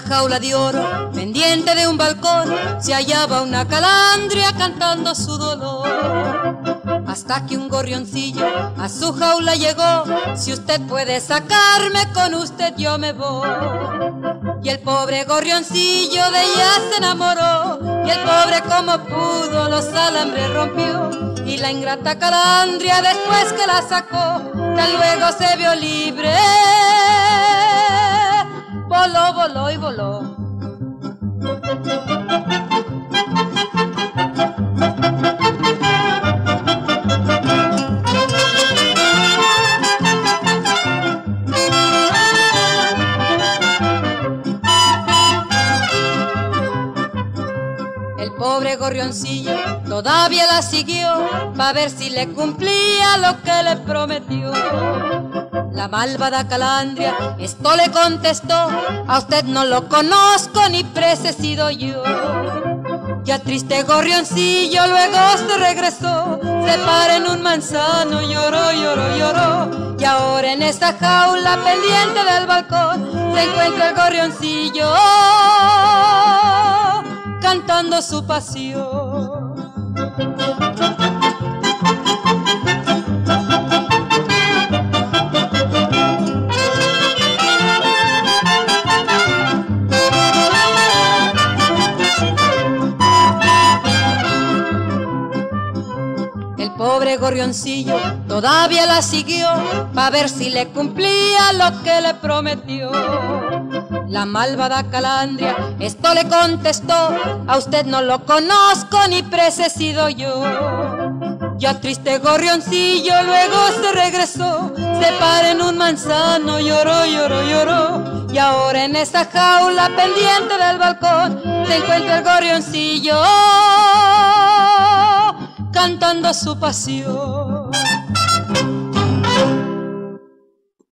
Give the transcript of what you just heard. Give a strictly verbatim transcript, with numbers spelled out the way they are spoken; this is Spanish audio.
una jaula de oro, pendiente de un balcón, se hallaba una calandria cantando su dolor. Hasta que un gorrioncillo a su jaula llegó: si usted puede sacarme, con usted yo me voy. Y el pobre gorrioncillo de ella se enamoró, y el pobre como pudo los alambres rompió. Y la ingrata calandria, después que la sacó, tan luego se vio libre. Voló, voló y voló. El pobre gorrioncillo todavía la siguió, pa' ver si le cumplía lo que le prometió. La malvada calandria esto le contestó: a usted no lo conozco ni precesido yo. Ya triste gorrioncillo luego se regresó, se para en un manzano, lloró, lloró, lloró. Y ahora en esa jaula pendiente del balcón se encuentra el gorrioncillo cantando su pasión. El pobre gorrioncillo todavía la siguió, pa' ver si le cumplía lo que le prometió. La malvada calandria esto le contestó: a usted no lo conozco ni precesido yo. Ya triste gorrioncillo luego se regresó, se para en un manzano, lloró, lloró, lloró. Y ahora en esa jaula pendiente del balcón se encuentra el gorrioncillo cantando su pasión.